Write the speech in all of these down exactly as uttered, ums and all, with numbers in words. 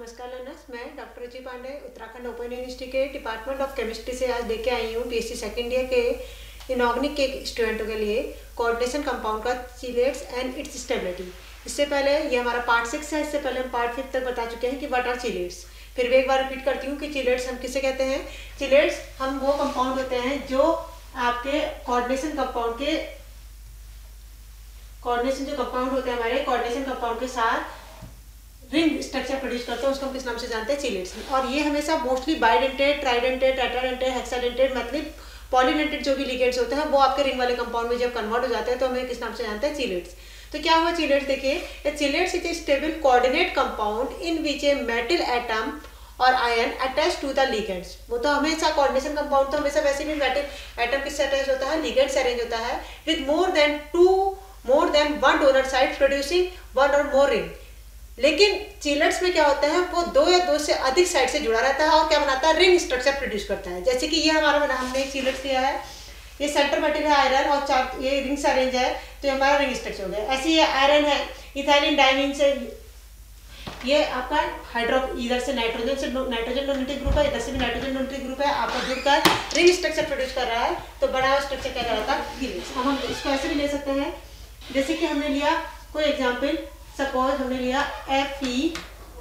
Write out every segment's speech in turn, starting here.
नमस्कार लर्नर्स, मैं doctor Ruchi Pande Uttarakhand open university के डिपार्टमेंट ऑफ केमिस्ट्री से आज लेके आई हूँ बीएससी सेकेंड ईयर के इनऑर्गेनिक के स्टूडेंटों के लिए कोऑर्डिनेशन कंपाउंड का चिलेट्स एंड इट्स स्टेबिलिटी। इससे पहले ये हमारा पार्ट सिक्स है, इससे पहले हम पार्ट फिफ्थ तक बता चुके हैं कि व्हाट आर चिलेट्स। फिर भी एक बार रिपीट करती हूँ कि चिलेट्स हम किसे कहते हैं। चिलेट्स हम वो कंपाउंड होते हैं जो आपके कोऑर्डिनेशन कंपाउंड के कोऑर्डिनेशन जो कंपाउंड होते हैं हमारे कोऑर्डिनेशन कंपाउंड के साथ रिंग स्ट्रक्चर प्रोड्यूस करते हैं, उसको हम किस नाम से जानते हैं, चिलेट्स। और ये हमेशा mostly bidentate, tridentate, tetradentate, hexadentate मतलब पॉलीडेंटेड जो भी लिगेंड्स होते हैं वो आपके रिंग वाले कंपाउंड में जब कन्वर्ट हो जाते हैं तो हमें किस नाम से जानते हैं, चिलेट्स। तो क्या हुआ चिलेट्स, देखिए chelates is a stable coordinate compound in which a metal atom और ion attach to the ligands. वो तो हमेशा कोऑर्डिनेशन कंपाउंड तो हमेशा वैसे भी मेटल एटम किससे अटैच होता है, लिगेंड से अरेंज होता है with more than two more than one donor side producing one और मोर रिंग। लेकिन चिलेट्स में क्या होता है, वो दो या दो से अधिक साइड से जुड़ा रहता है और क्या बनाता है, रिंग स्ट्रक्चर प्रोड्यूस करता है। जैसे कि ये हमारा बना, हमने एक चिलेट्स लिया है, ये सेंटर मेटल है आयरन और चार ये रिंग से अरेंज है तो ये हमारा रिंग स्ट्रक्चर हो गया। ऐसे ये आयरन है इथाइलिन डाइमिन से, ये आपका हाइड्रो इधर से नाइट्रोजन से नाइट्रोजन डोनेटिव ग्रुप है, इधर से भी नाइट्रोजन डोनेटिव ग्रुप है, आपका जुड़कर रिंग स्ट्रक्चर प्रोड्यूस कर रहा है तो बड़ा हुआ स्ट्रक्चर क्या कहलाता है, चिलेट्स। अब हम इसको ऐसे भी ले सकते हैं, जैसे कि हमने लिया कोई एग्जाम्पल, सपोज हमने लिया एफ ई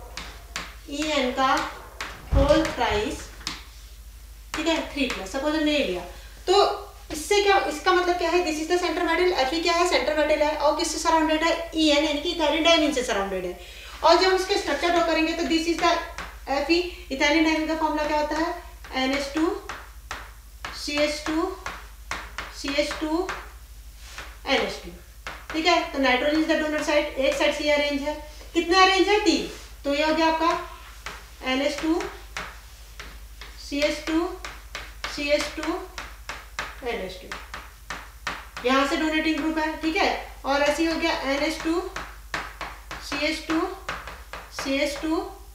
ई एन का होल प्राइस, ठीक है, थ्री प्लस, सपोज हमने ये लिया तो इससे क्या, इसका मतलब क्या है, this is the centre metal, F E क्या है, सेंटर मेटल है और किससे सराउंडेड है, ई एन यानी कि इथाइलिन डाइमिन से सराउंडेड है। और जब हम इसके स्ट्रक्चर ड्रॉ करेंगे तो this is the F E, ethylene diamine का फॉर्मूला क्या होता है, N H two C H two C H two N H two, ठीक है। तो nitrogen is the donor side, एक साइड से ये अरेंज है, कितने अरेंज है, तीन, तो ये हो गया आपका N H two C H two C H two N H two, यहाँ से डोनेटिंग ग्रुप है, ठीक है। और ऐसे हो गया N H two C H two C H two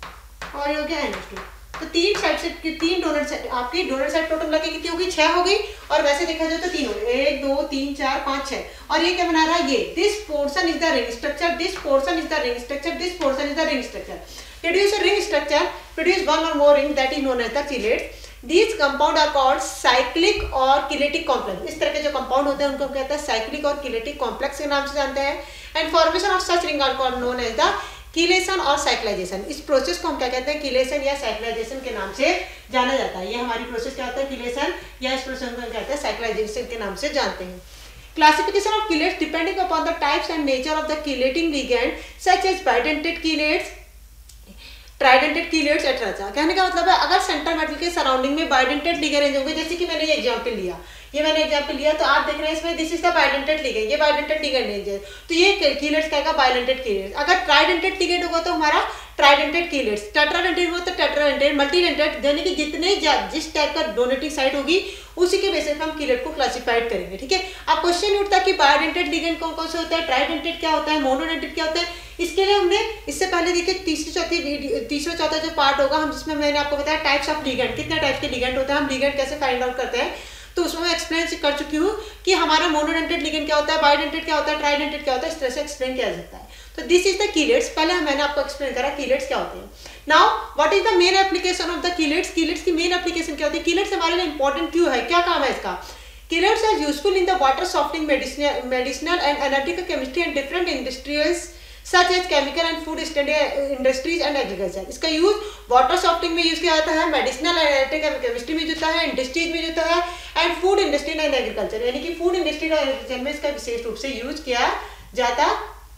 और ये हो गया एन एच टू। तो तीन साइड से तीन डोनर साइड, आपकी डोनर साइड टोटल लगे कितनी होगी, छह हो गई, और वैसे देखा जाए तो तीन हो गई, एक दो तीन चार पाँच छह। और ये क्या बना रहा है, ये this portion is the ring structure, this portion is the ring structure, this portion is the ring structure. Produce a ring structure, produce one और more ring, that is known as the chelates. These compound are called cyclic और kinetic complex। इस तरह के जो compound होते हैं उनको हम कहते हैं साइक्लिक और किनेटिक कॉम्प्लेक्स के नाम से जानते हैं। And formation of such ring are called known as the chelation और साइक्लाइजेशन। इस प्रोसेस को हम क्या कहते हैं, कीलेशन या साइक्लाइजेशन के नाम से जाना जाता है। ये हमारी प्रोसेस क्या होता है, कीलेशन, या इस प्रोसेस को हम कहते हैं साइक्लाइजेशन के नाम से जानते हैं। Classification of chelates depending upon the types and nature of the chelating ligand such as bidentate chelates, tridentate chelates etcetera. कहने का मतलब है अगर सेंटर मेटल के सराउंडिंग में बाइडेंटेड लिगेंड होंगे, जैसे कि मैंने ये एग्जांपल लिया, ये मैंने एग्जांपल लिया तो आप देख रहे हैं इसमें this is the bidentate ligand, ये बाइडेंटेड लिगेंड है तो ये कीलेट्स कहेगा बाइडेंटेड कीलेट्स। अगर ट्राइडेंटेड लिगेंड होगा तो हमारा ट्राइडेंटेड कीलेट्स, टेट्राडेंटेड हो तो टेट्राडेंटेड, मल्टीडेंटेड, यानी कि जितने जिस टाइप का डोनेटिंग साइड होगी उसी के बेसिस पे हम कीलेट को क्लासिफाइड करेंगे, ठीक है। अब क्वेश्चन उठता है कि बायोडेंटेड लिगेंड कौन कौन से होता है, ट्राइडेंटेड क्या होता है, मोनोडेंटेड क्या होता है। इसके लिए हमने इससे पहले देखिए तीसरी चौथी वीडियो तीसरा चौथा जो पार्ट होगा हम जिसमें मैंने आपको बताया टाइप्स ऑफ लिगेंड, कितने टाइप के लिगेंड होते हैं, हम लिगेंड कैसे फाइंड आउट करते हैं, तो उसमें मैं एक्सप्लेन कर चुकी हूँ कि हमारा मोनोडेंटेड लिगेंड क्या होता है, बायोडेंटेड क्या होता है, ट्राइडेंटेड क्या होता है, इस तरह से एक्सप्लेन किया जाता है। तो दिस इज द कीलेट्स, पहले मैंने आपको एक्सप्लेन करा कीलेट्स क्या होते हैं। Now what is the main application of the chelates, chelates की मेन एप्लीकेशन क्या होती है, कीलेट्स हमारे लिए इंपॉर्टेंट क्यों है, क्या काम है इसका। Chelates are useful in the water softening medicinal and analytical chemistry and different industrials such as chemical and food industries and agriculture. इसका यूज वाटर सॉफ्टनिंग में यूज किया जाता है, मेडिसिनल एंड एनालिटिकल केमिस्ट्री में होता है, इंडस्ट्रीज में होता है, and food industry and agriculture, यानी कि फूड इंडस्ट्री और एग्रीकल्चर में इसका विशेष रूप से यूज किया जाता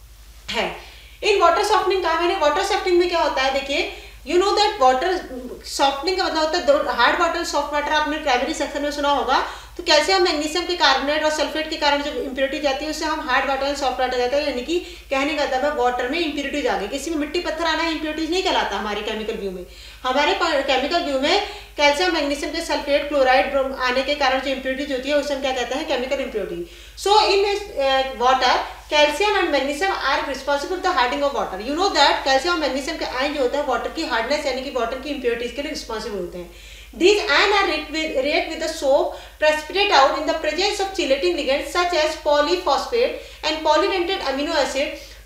है। इन वाटर सॉफ्टनिंग कहा मैंने, वाटर सॉफ्टनिंग में क्या होता है, देखिए you know that water softening का मतलब होता है हार्ड वाटर सॉफ्ट वाटर, आपने प्राइमरी सेक्शन में सुना होगा। तो कैल्शियम मैग्नीशियम के कार्बोनेट और सल्फेट के कारण जो इंप्योरिटी जाती है उससे हम hard water and soft water जाता है, यानी कि कहने का मतलब वाटर में इंप्योरिटीज आ गई। किसी में मिट्टी पत्थर आना इंप्योरिटीज नहीं कहलाता हमारे केमिकल व्यू में। हमारे केमिकल व्यू में कैल्शियम मैग्नीशियम के सल्फेट क्लोराइड आने के कारण जो इंप्योरिटीज होती है उसे हम क्या कहते हैं, chemical impurity. So in water calcium and magnesium are responsible the hardening of water. You know that calcium और मैग्नीशियम के आयन जो होता है वाटर की हार्डनेस यानी कि वाटर की इंप्योरिटीज के लिए रिस्पॉन्सिबल होते हैं। These ions are react with, react with the soap precipitate out in the presence of chelating ligands such as polyphosphate and polydentate amino acid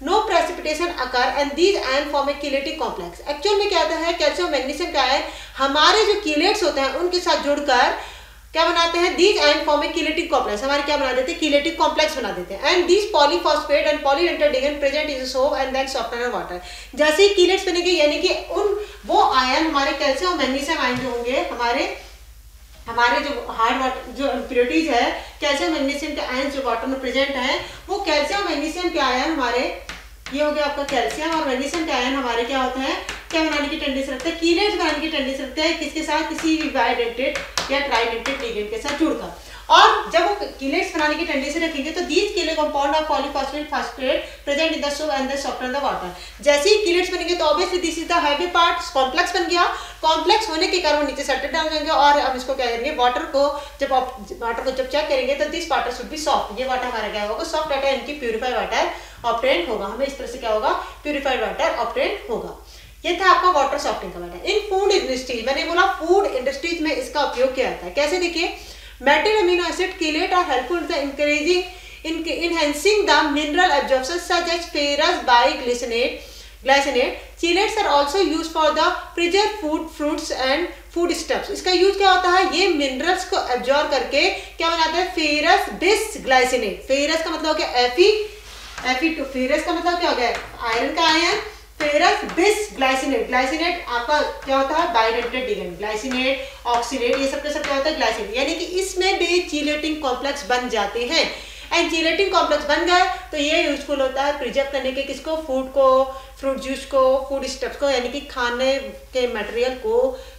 no precipitation occur and these ion form a chelating complex. Actual में क्या होता है, calcium magnesium का ion हमारे जो कीलेट्स होते हैं उनके साथ जुड़कर क्या बनाते हैं, these ion form a chelating complex, हमारे क्या बना देते हैं, कीलेटिक कॉम्प्लेक्स बना देते हैं। And these polyphosphate and polydentate ligand present in soap and then softener water. जैसे ही कीलेट्स बनेंगे यानी कि उन वो आयन हमारे कैल्शियम और मैग्नीशियम आयन जो होंगे हमारे हमारे जो हार्ड वाटर जो इम्प्योरिटीज है कैल्शियम मैग्नीशियम के आयन जो वाटर में प्रेजेंट है, वो कैल्शियम मैग्नीशियम के आयन हमारे ये हो गया आपका कैल्शियम और मैग्नीशियम के आयन हमारे क्या होते हैं, क्या बनाने की टेंडेंसी रखते हैं, कीलेट्स बनाने की टेंडेंसी रखते हैं। किसके साथ, किसी भी बाइडेंटेट या ट्राइडेंटेट लिगेंड के साथ जुड़कर। और जब वो कीलेट्स बनाने की टेंडेंसी रखेंगे तो दीज कीले compound of polyphosphate phosphate present in the soap and the soften the water. जैसे ही कीलेट्स बनेंगे तो obviously this is the heavy part, complex बन गया। कॉम्प्लेक्स होने के कारण नीचे सेटल डाउन जाएंगे और हम इसको क्या करेंगे, वाटर को जब वाटर को जब चेक करेंगे तो this water should be soft. ये वाटर हमारा क्या होगा, सॉफ्ट वाटर, इनकी प्यूरिफाइड वाटर ऑब्टेन होगा। हमें इस तरह से क्या होगा, प्यूरिफाइड वाटर ऑब्टेन होगा। ये था आपका वाटर सॉफ्टनिंग का वाटर। इन फूड इंडस्ट्रीज, मैंने बोला फूड इंडस्ट्रीज में इसका उपयोग किया जाता है। कैसे, देखिए, metal amino acid chelate are helpful in increasing in enhancing the mineral absorption such as ferrous by glycinate glycinate chelates are also used for the preserved food fruits and food stuffs। इसका use क्या होता है, ये minerals को absorb करके क्या बनाता है, फेरस बिस ग्लाइसिनेट। फेरस का मतलब हो गया एफी, एफी टू, फेरस का मतलब क्या हो गया, आयरन का ion, ferrous bis glycinate. Glycinate आपका क्या होता है, बाइडेंटेट लिगेंड, ग्लाइसिनेट, ऑक्सीनेट, ये सब के सब क्या होता है, ग्लाइसिनेट। यानी कि इसमें भी चीलेटिंग कॉम्प्लेक्स बन जाते हैं। एंड चीलेटिंग कॉम्प्लेक्स बन गए तो ये यूजफुल होता है प्रिजर्व करने के, किसको, फूड को, फ्रूट जूस को, फूड स्टफ्स को, यानी कि खाने के मटेरियल को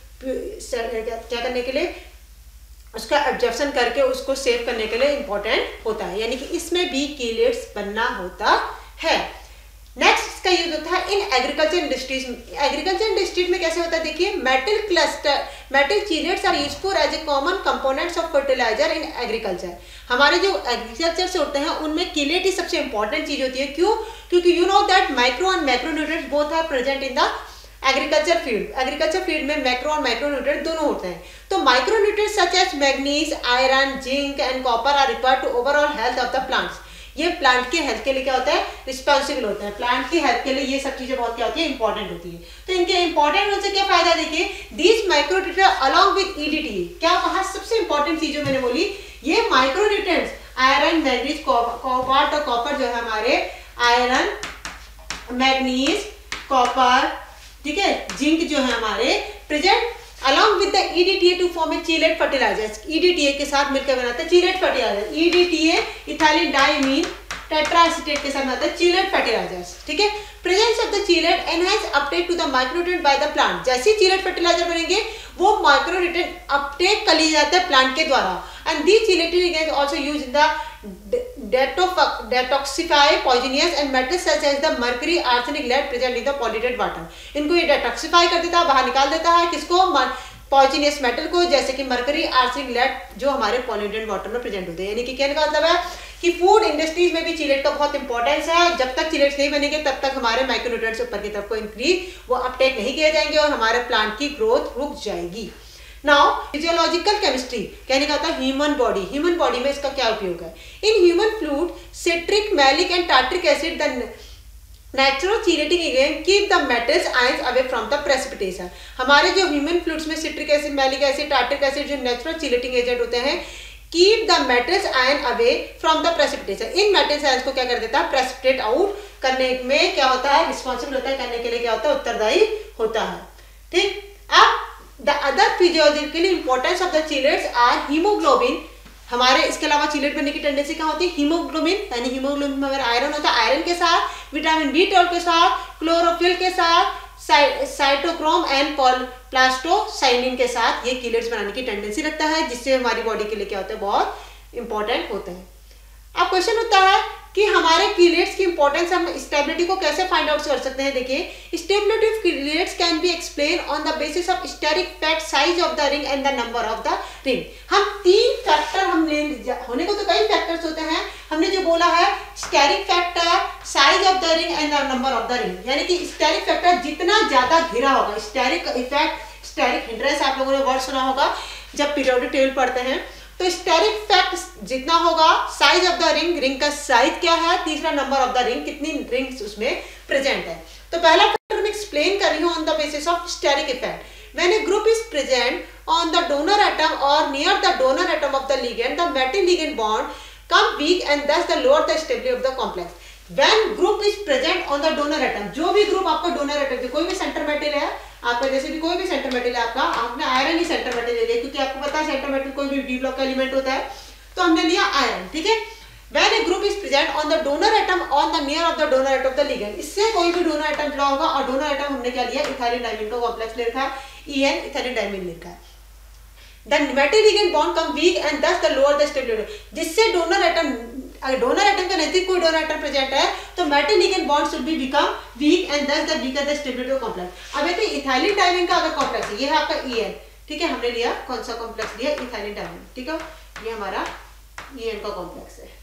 क्या करने के लिए, उसका एब्जॉर्प्शन करके उसको सेव करने के लिए इंपॉर्टेंट होता है। यानी कि इसमें भी कीलेट्स बनना होता है। नेक्स्ट इसका यूज होता है in agriculture industries. Agriculture industries में कैसे होता है, देखिए, metal cluster metal chelates are useful as a common components of fertilizer in agriculture. हमारे जो एग्रीकल्चर से होते हैं उनमें कीलेट ही सबसे इंपॉर्टेंट चीज होती है। क्यों, क्योंकि you know that micro and macronutrients both are present in the agriculture field. Agriculture field में मैक्रो और माइक्रो न्यूट्रिएंट दोनों होते हैं। तो micronutrients such as manganese, iron, zinc and copper are required to overall health of the plants. ये plant के health के लिए क्या होता है, रिस्पॉन्सिबल होता है। प्लांट की हेल्थ के लिए ये सब चीजें बहुत क्या होती है, इंपॉर्टेंट होती है। तो इनके इंपॉर्टेंट होने से क्या फायदा, देखिए, these micronutrients along with EDT, क्या वहां सबसे इंपॉर्टेंट चीज जो मैंने बोली, ये micronutrients iron, manganese, cobalt और कॉपर जो है हमारे, आयरन, मैग्नीज, कॉपर, ठीक है, जिंक जो है हमारे present along with the E D T A to form a chelate fertilizers। E D T A के साथ मिलकर बनाता है chelate fertilizer। E D T A ethylene diamine tetraacetate के साथ बनाता है chelate fertilizers, ठीक है। Presence of the chelate enhance uptake to the micronutrient by the plant। जैसे ही chelate fertilizer बनेंगे वो micronutrient अपटेक कर लिया जाता है प्लांट के द्वारा। and these chelating agents also used in the detoxify poisonous and metals such as the mercury, arsenic, lead present in the polluted water। इनको ये detoxify कर देता है, बाहर निकाल देता है, किसको, पॉइजनियस मेटल को, जैसे कि मरकरी, आर्सेनिक, लेड, जो हमारे पॉल्यूटेड वाटर में प्रेजेंट होते हैं। यानी कि कहने का मतलब है कि फूड इंडस्ट्रीज में भी चिलेट का बहुत इंपॉर्टेंस है। जब तक चिलेट्स नहीं बनेंगे तब तक हमारे माइक्रोन्यूट्रिएंट्स ऊपर की तरफ को इंक्रीज वो अपटेक नहीं किए जाएंगे और हमारे प्लांट की ग्रोथ रुक जाएगी। नाउ फिजियोलॉजिकल केमिस्ट्री, कहने का होता है ह्यूमन बॉडी। ह्यूमन बॉडी में इसका क्या उपयोग है, in human fluid citric, malic and tartaric acid the natural chelating agent keep the metals ions away from the precipitation. हमारे जो ह्यूमन फ्लूइड्स में citric acid, malic acid, tartaric acid जो natural chelating agent होते हैं, keep the metals ion away from the precipitation. इन metals ions को क्या कर देता है, प्रेसिपिटेट आउट करने में क्या होता है, रिस्पॉन्सिबल होता है, करने के लिए क्या होता है, उत्तरदायी होता है। ठीक, अब the other physiological importance of the chelates are haemoglobin. हमारे इसके अलावा चिलेट बनने की टेंडेंसी कहाँ होती है, हीमोग्लोबिन, यानी हीमोग्लोबिन में अगर आयरन होता है, आयरन के साथ विटामिन बी ट्वेल्व के साथ, क्लोरोफिल के साथ, साइटोक्रोम एंड प्लास्टोसाइनिन के साथ ये कीलेट्स बनाने की टेंडेंसी रखता है, जिससे हमारी बॉडी के लिए क्या होता है, बहुत इंपॉर्टेंट होता है। अब क्वेश्चन होता है कि हमारे कीलेट्स की इंपॉर्टेंस हम स्टेबिलिटी को कैसे फाइंड आउट कर सकते हैं। देखिए, stability of chelates can be explain on the basis of steric fact, size of the ring and the number of the ring. हम तीन फैक्टर हम ले, होने को तो कई फैक्टर्स होते हैं, हमने जो बोला है steric factor, size of the ring and the number of the ring, यानी कि स्टेरिक फैक्टर जितना ज्यादा घिरा होगा, स्टेरिक इफेक्ट, स्टेरिक हिंड्रेंस आप लोगों ने वर्ड सुना होगा जब पीरियोडिक टेबल पढ़ते हैं, तो स्टेरिक फैक्ट जितना होगा size of the ring, ring का साइज क्या है, तीसरा नंबर ऑफ द रिंग, कितनी रिंग्स उसमें प्रेजेंट है। तो पहला फैक्टर मैं एक्सप्लेन कर रही हूँ on the basis of steric effect. When a group is present on the donor atom or near the donor atom of the ligand, the metal ligand bond come weak and thus the lower the stability of the complex. When group is present on the donor atom, जो भी group आपका donor atom, कोई भी centre metal है आपका, जैसे भी कोई भी सेंटर मेटल है आपका, आपने आयरन ही सेंटर मेटल ले लिया क्योंकि आपको पता है सेंटर मेटल कोई भी डी ब्लॉक का एलिमेंट होता है, तो हमने लिया आयरन, ठीक है। When a group is present on the donor atom on the near of the donor atom of the ligand, इससे कोई भी डोनर एटम जुड़ा होगा और डोनर एटम हमने क्या लिया, इथाइलिन डाइमीन का कॉम्प्लेक्स ले रखा है, E N इथाइलिन डाइमीन लिखा है। The metal ligand bond come weak and thus the lower the stability, जिससे डोनर एटम, अगर डोनर एटम के नजदीक कोई डोनर एटम प्रेजेंट है तो metal ligand bond should be become weak and thus the weaker the stability of complex. अब देखिए ethylene diamine का अगर कॉम्प्लेक्स है, ये है आपका E N, ठीक है, हमने लिया कौन सा कॉम्प्लेक्स लिया, इथाइलिन डाइमीन, ठीक है, ये हमारा E N का कॉम्प्लेक्स है,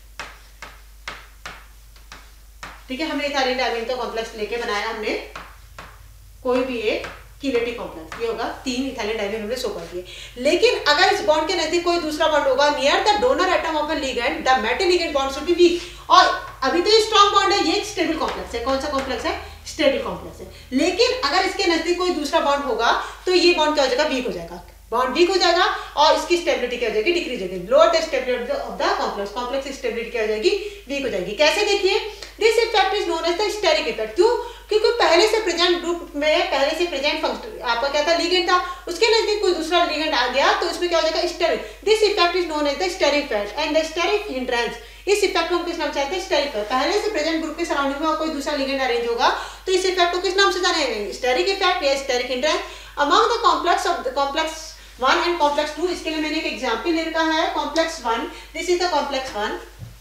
ठीक है। हमने इथाइलिन डाइमीन का कॉम्प्लेक्स लेके बनाया हमने कोई भी एक कीलेटिक कॉम्प्लेक्स, ये होगा तीन इथाइलिन डाइमीन हमने शो कर दिए। लेकिन अगर इस बॉन्ड के नजदीक कोई दूसरा बॉन्ड होगा near the donor atom of the ligand, the metal ligand bond should be weak, और अभी तो ये स्ट्रॉन्ग बॉन्ड है, ये एक स्टेबल कॉम्प्लेक्स है। कौन सा कॉम्प्लेक्स है, स्टेबल कॉम्प्लेक्स है। लेकिन अगर इसके नजदीक कोई दूसरा बॉन्ड होगा तो ये बॉन्ड क्या हो जाएगा, वीक हो जाएगा, बॉन्ड वीक हो जाएगा और इसकी स्टेबिलिटी क्या हो जाएगी, डिक्रीज हो जाएगी, lower the stability of the complex, complex की स्टेबिलिटी क्या हो जाएगी, वीक हो जाएगी। कैसे, देखिए this effect is known as the steric effect. क्यों, क्योंकि पहले से प्रेजेंट ग्रुप में पहले से प्रेजेंट फंक्शन आपका क्या था, लिगेंड था, उसके नजदीक कोई दूसरा लिगेंड आ गया तो इसमें क्या हो जाएगा, steric. This effect is known as the steric effect and the steric hindrance, इस इफेक्ट को हम किस नाम से जानते हैं, स्टेरिक इफेक्ट। पहले से प्रेजेंट ग्रुप के सराउंडिंग में कोई दूसरा लिगेंड अरेंज होगा तो इस इफेक्ट को किस नाम से जानेंगे, स्टेरिक इफेक्ट या steric hindrance. Among the complex of the complex one and complex two, इसके लिए मैंने एक एग्जांपल ले रखा है, complex one, this is the complex one,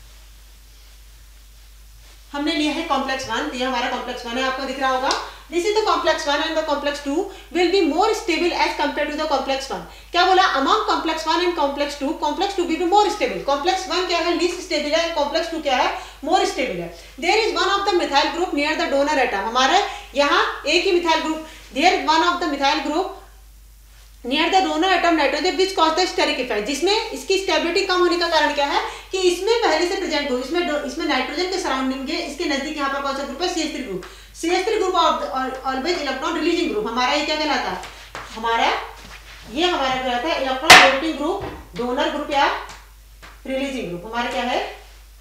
हमने लिया है कॉम्प्लेक्स वन, ये हमारा कॉम्प्लेक्स वन है, आपको दिख रहा होगा। This is the complex one and the complex two will be more stable as compare to the complex one. क्या बोला, among complex one and complex two, complex two will be more stable. Complex one क्या है, least stable है, complex two क्या है, more stable है। There is one of the methyl group near the donor atom, हमारे यहाँ एक ही methyl group, there one of the methyl group near the donor atom nitrogen which cause the steric effect, जिसमें इसकी stability कम होने का कारण क्या है कि इसमें पहले से प्रेजेंट ग्रुप, इसमें इसमें नाइट्रोजन के सराउंडिंग के इसके नजदीक यहाँ पर कौन सा ग्रुप है, C H three group. C H three group always electron releasing group, हमारा ये क्या कहलाता है, हमारा ये हमारा कहलाता है electron donating group, donor group या रिलीजिंग ग्रुप, हमारा क्या है,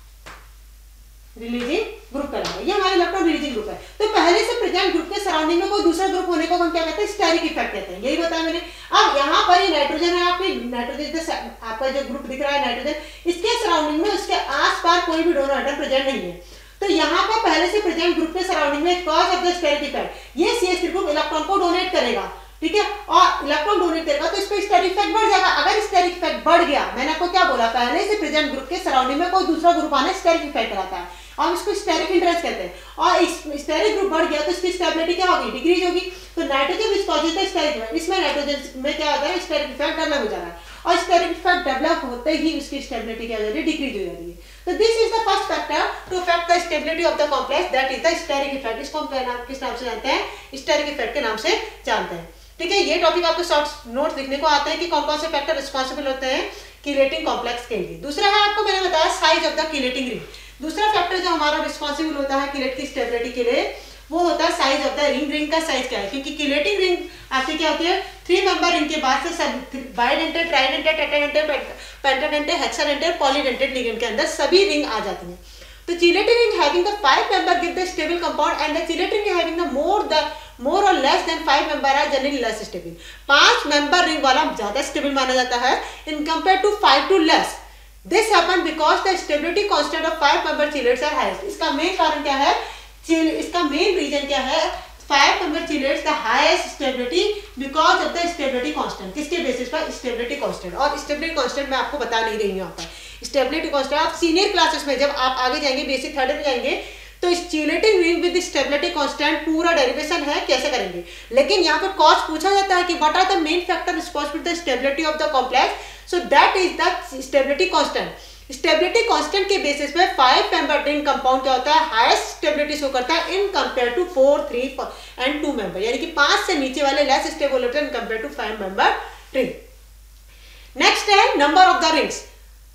रिलीजिंग ग्रुप कहलाता है, ये हमारा इलेक्ट्रॉन रिलीजिंग ग्रुप है। तो पहले से प्रेजेंट ग्रुप के सराउंडिंग में कोई दूसरा ग्रुप होने को हम क्या कहते हैं, स्टेरिक इफेक्ट कहते हैं, यही बताया मैंने। अब यहाँ पर ये नाइट्रोजन है, आपकी नाइट्रोजन आपका जो ग्रुप दिख रहा है नाइट्रोजन, इसके सराउंडिंग में उसके आसपास कोई भी डोनर एटम प्रेजेंट नहीं है, तो यहाँ पर पहले से प्रेजेंट ग्रुप के सराउंडिंग में cause of the steric effect, ये C H three group electron को डोनेट करेगा, ठीक है, और इलेक्ट्रॉन डोनेट करेगा तो इस पर स्टेरिक इफेक्ट बढ़ जाएगा। अगर स्टेरिक इफेक्ट बढ़ गया, मैंने आपको क्या बोला, पहले से प्रेजेंट ग्रुप के सराउंडिंग में कोई दूसरा ग्रुप आने स्टेरिक इफेक्ट कराता है और इसको स्टेरिक हिंड्रेंस कहते हैं, और इस स्टेरिक ग्रुप बढ़ गया तो इसकी स्टेबिलिटी क्या होगी, डिक्रीज होगी। तो nitrogen which causes the steric effect, इसमें नाइट्रोजन में क्या होता है, स्टेरिक इफेक्ट डेवलप हो जा रहा है और स्टेरिक इफेक्ट डेवलप होते ही उसकी स्टेबिलिटी क्या हो जाती है, डिक्रीज हो जाती है। तो this is the first factor to affect the stability of the complex, that is the steric effect. इसको हम किस नाम से जानते हैं, स्टेरिक इफेक्ट के नाम से जानते हैं, ठीक है। ये टॉपिक आपको शॉर्ट नोट्स लिखने को आते हैं कि कौन कौन से फैक्टर रिस्पॉन्सिबल होते हैं कीलेटिंग कॉम्प्लेक्स के लिए। दूसरा है, आपको मैंने बताया size of the chelating ring. दूसरा फैक्टर जो हमारा रिस्पॉन्सिबल होता है कीलेट की स्टेबिलिटी के लिए, वो होता है size of the ring. Ring का साइज क्या है, क्योंकि कीलेटिंग रिंग आपकी क्या होती है, थ्री मेंबर रिंग के बाद से सब bidentate, tridentate, tetradentate, pentadentate, hexadentate, polydentate ligand के अंदर सभी रिंग आ जाती हैं। तो chelating ring having the five member give the stable compound and the chelating ring having the more the more और less than five member are generally less stable. पांच member ring वाला ज्यादा स्टेबल माना जाता है in compare to five to less. This happen because the stability constant of five member chelates are highest. इसका main कारण क्या है, इसका मेन रीजन क्या है, five member chelates the highest stability because of the stability constant. किसके basis पर, stability constant. और स्टेबिलिटी कांस्टेंट मैं आपको बता नहीं रही हूँ यहाँ पर। स्टेबिलिटी कांस्टेंट आप सीनियर क्लासेस में जब आप आगे जाएंगे, बेसिक थर्ड में जाएंगे, तो chelating ring with stability constant पूरा डेरिवेशन है कैसे करेंगे। लेकिन यहाँ पर कॉज पूछा जाता है कि what are the main factor responsible for the stability of the complex, so that is the stability constant. Stability constant के बेसिस पे फाइव मेंबर रिंग कंपाउंड क्या होता है, हाईएस्ट स्टेबिलिटी शो करता है in compare to four, three and two member, यानी कि पांच से नीचे वाले लेस स्टेबल होते हैं in compare to five member ring. Next है नंबर ऑफ द रिंग्स।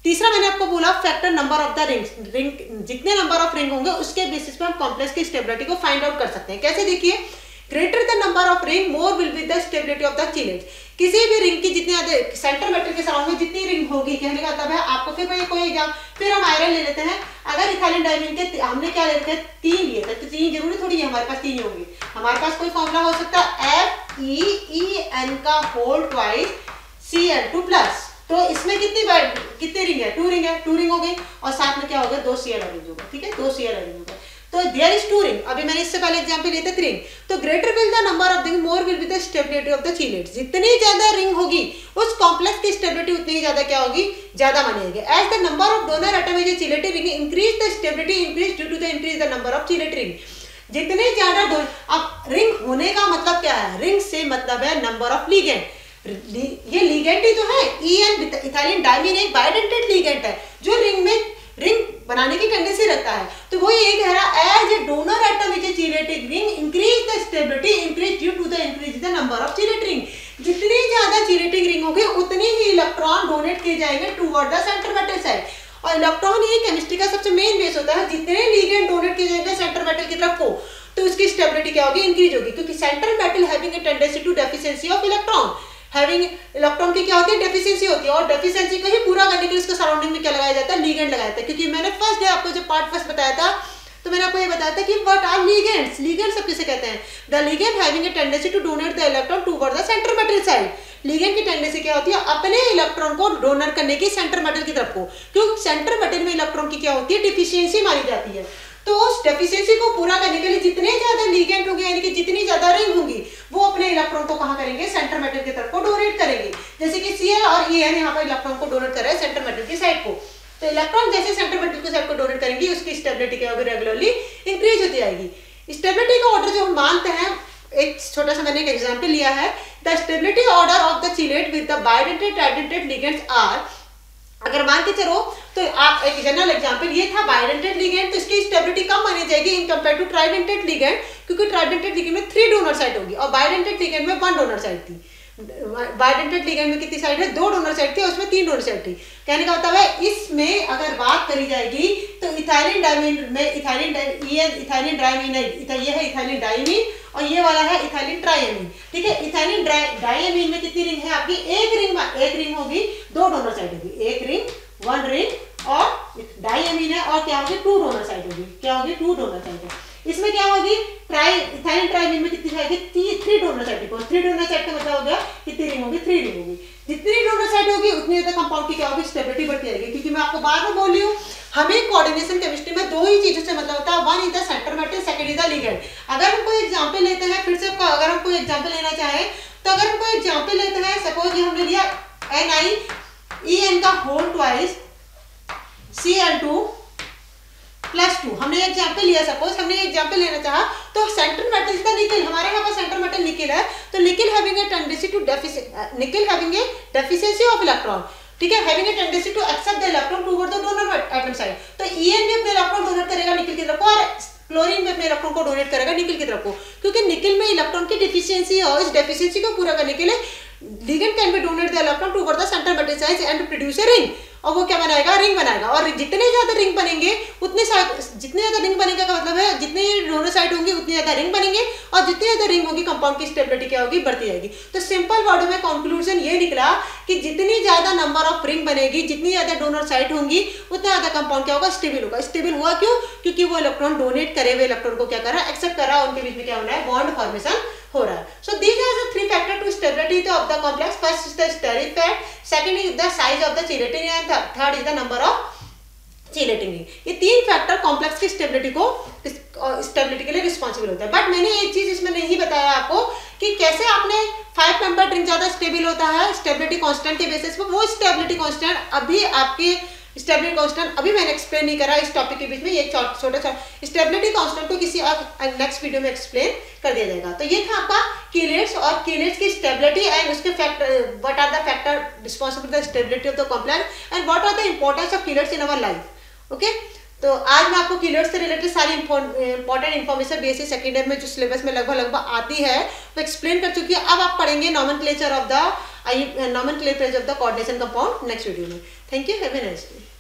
तीसरा मैंने आपको बोला factor number of the rings, ring जितने नंबर ऑफ रिंग होंगे उसके बेसिस पे हम कॉम्प्लेक्स की स्टेबिलिटी को फाइंड आउट कर सकते हैं। कैसे देखिए, greater the number of ring more will be the stability of the chelate. किसी भी रिंग की जितनी ज्यादा सेंटर मेटल के सराउंड में जितनी रिंग होगी, कहने का मतलब है आपको फिर कोई कोई एग्जाम, फिर हम आयरन ले लेते हैं। अगर इथाइलिन डायमीन के हमने क्या ले लेते हैं, तीन लिए थे, तो तीन जरूरी थोड़ी है हमारे पास तीन ही होंगे। हमारे पास कोई फॉर्मूला हो सकता है एफ ई ई एन का whole twice C L two plus. तो इसमें कितनी कितनी रिंग है, टू रिंग है, टू रिंग हो गई और साथ में क्या होगा, दो सी एल अरेंज होगा। ठीक है, दो सी एल अरेंज होगा। तो देयर इज टू रिंग। अभी मैंने इससे पहले एग्जांपल लिए थे थ्री रिंग। तो greater will the number of ring more will be the stability of the chelate. जितनी ज्यादा रिंग होगी उस कॉम्प्लेक्स की स्टेबिलिटी उतनी ही ज्यादा क्या होगी, ज्यादा मानेगी। As the number of donor atom is chelate ring increase the stability increase due to the increase the number of chelate ring. जितने ज्यादा डोनर, अब रिंग होने का मतलब क्या है, रिंग से मतलब है नंबर ऑफ लिगेंड। ये लिगेंड ही तो है, ई एन इथाइलिन डायमीन एक बाइडेंटेड लिगेंड है जो रिंग में रिंग बनाने की टेंडेंसी रखता है। तो वो ये कह रहा है as a donor atom is a chelatic ring increase the stability increase due to the increase the number of chelate ring. जितनी ज्यादा चिलेटिक रिंग होगी उतनी ही इलेक्ट्रॉन डोनेट किए जाएंगे toward the centre metal side. और इलेक्ट्रॉन ही केमिस्ट्री का सबसे मेन बेस होता है। जितने लिगेंड डोनेट किए जाएंगे सेंटर मेटल की तरफ को, तो उसकी स्टेबिलिटी क्या होगी, इंक्रीज होगी। क्योंकि centre metal having a tendency to deficiency of electron, having electron की क्या होती है, डेफिशिएंसी होती है। और डेफिशिएंसी को ही पूरा करने के लिए उसके सराउंडिंग में क्या लगाया जाता है, लिगेंड लगाया जाता है। क्योंकि मैंने फर्स्ट डे आपको जब पार्ट फर्स्ट बताया था तो मैंने आपको ये बताया था कि व्हाट आर लिगेंड्स। लिगेंड सब किसे कहते हैं, the ligand having a tendency to donate the electron toward the centre metal side. Ligand की टेंडेंसी क्या होती है, अपने इलेक्ट्रॉन को डोनर करने की सेंटर मेटल की तरफ को। क्योंकि सेंटर मेटल में इलेक्ट्रॉन की क्या होती है, डिफिशियंसी मानी जाती है। तो उस डेफिशिएंसी को पूरा करने के लिए जितने ज्यादा लिगेंड होंगे, यानी कि जितनी ज्यादा रिंग होंगी, वो अपने इलेक्ट्रॉन को कहां करेंगे, सेंटर मेटल की तरफ को डोनेट करेंगे। जैसे कि Cl और En यहाँ पर इलेक्ट्रॉन को डोनेट कर रहे हैं सेंटर मेटल की साइड को। तो इलेक्ट्रॉन जैसे सेंटर मेटल की साइड को डोनेट करेंगे, उसकी स्टेबिलिटी क्या होगी, रेगुलरली इंक्रीज होती जाएगी। स्टेबिलिटी का ऑर्डर जो हम मानते हैं, एक छोटा सा मैंने एक एग्जाम्पल लिया है, the stability order of the chelate with the bidentate tridentate ligands are. अगर मान के चलो तो आप एक जनरल एग्जांपल ये था बाइडेंटेड लिगेंड, तो इसकी स्टेबिलिटी कम मानी जाएगी in compare to tridentate ligand. क्योंकि ट्राइडेंटेड लिगेंड में थ्री डोनर साइड होगी और बाइडेंटेड लिगेंड में वन डोनर साइड थी। बाइडेंटेड लिगेंड में कितनी साइड है, दो डोनर साइड थी और उसमें तीन डोनर साइड थी। कहने का मतलब है इसमें अगर बात करी जाएगी तो इथाइलिन डायमीन में इथाइलिन ये इथाइलिन डायमीन है, ये है इथाइलिन डायमीन और ये वाला है इथाइलिन ट्राइएमीन। ठीक है, इथाइलिन डायमीन में कितनी रिंग है आपकी, एक रिंग एक रिंग होगी, दो डोनर साइड होगी, एक रिंग वन रिंग और डायमीन है और क्या होगी, टू डोनर साइड होगी, क्या होगी, टू डोनर साइड है। इसमें क्या होगी, ट्राई इथाइलिन ट्राइमीन में कितनी साइड है, थ्री डोनर साइड होगी। थ्री डोनर साइड का मतलब हो गया कितनी रिंग होगी, थ्री रिंग होगी। जितनी डोनर साइड होगी उतनी ज्यादा कंपाउंड की क्या होगी, स्टेबिलिटी बढ़ती जाएगी। क्योंकि मैं आपको बार बार बोल रही हूँ, हमें कोऑर्डिनेशन केमिस्ट्री में दो ही चीजों से मतलब होता है, one is the centre metal, second is the ligand. अगर हम कोई एग्जांपल लेते हैं, फिर से अगर हम कोई एग्जांपल लेना चाहें तो अगर हम कोई एग्जांपल लेते हैं, सपोज ये हमने लिया एन आई ई एन का whole twice C L two plus two, हमने एग्जांपल लिया। सपोज हमने एग्जांपल लेना चाहा तो सेंटर मेटल का निकल, हमारे यहाँ पर सेंटर मेटल निकल है, तो nickel having a tendency to deficiency nickel having a deficiency of electron. ठीक है, having a tendency to accept the electron toward the donor atom side. तो ईएन भी अपने इलेक्ट्रॉन डोनेट करेगा निकल की तरफ को और क्लोरीन भी अपने इलेक्ट्रॉन को डोनेट करेगा निकल की तरफ को। क्योंकि निकल में इलेक्ट्रॉन की डेफिशिएंसी है और इस डेफिशिएंसी को पूरा करने के लिए ligand can be donate the electron toward the centre metal side and produce a ring. और वो क्या बनाएगा, रिंग बनाएगा। और जितने ज्यादा रिंग बनेंगे उतने जितने ज्यादा रिंग बनेगा का मतलब है जितने डोनर साइड होंगे उतनी ज्यादा रिंग बनेंगे और जितनी ज्यादा रिंग होगी कंपाउंड की स्टेबिलिटी क्या होगी, बढ़ती जाएगी। तो सिंपल वर्ड में कंक्लूजन ये निकला कि जितनी ज्यादा नंबर ऑफ रिंग बनेगी, जितनी ज्यादा डोनर साइड होंगी, उतना ज्यादा कंपाउंड क्या होगा, स्टेबल होगा। स्टेबल हुआ क्यों, क्योंकि वो इलेक्ट्रॉन डोनेट करे हुए इलेक्ट्रॉन को क्या कर रहा है, एक्सेप्ट कर रहा है, उनके बीच में क्या हो रहा है, बॉन्ड फॉर्मेशन हो रहा है। So these are the three factor to stability of the complex. First is the steric fact, second is the size of the chelating and third is the number of chelating ring. ये तीन factor complex की stability को stability के लिए responsible होता है। But मैंने एक चीज इसमें नहीं बताया आपको कि कैसे आपने फाइव मेंबर रिंग ज्यादा स्टेबल होता है स्टेबिलिटी कांस्टेंट के बेसिस पर। वो स्टेबिलिटी कांस्टेंट अभी आपके स्टेबिलिटी कांस्टेंट अभी मैंने एक्सप्लेन नहीं करा इस टॉपिक के बीच में, ये छोटा सा स्टेबिलिटी कांस्टेंट को किसी नेक्स्ट वीडियो में एक्सप्लेन कर दिया जाएगा। तो ये था आपका कीलेट्स और कीलेट्स की स्टेबिलिटी एंड उसके factor, what are the factor responsible for the stability of the complex and what are the importance of chelates in our life. Okay, तो आज मैं आपको कीलेट्स से रिलेटेड सारी important information basic second year में जो syllabus में लगभग लगभग आती है वो एक्सप्लेन कर चुकी है। अब आप पढ़ेंगे nomenclature of the I nomenclature of the coordination compound next video में। Thank you, have a nice day.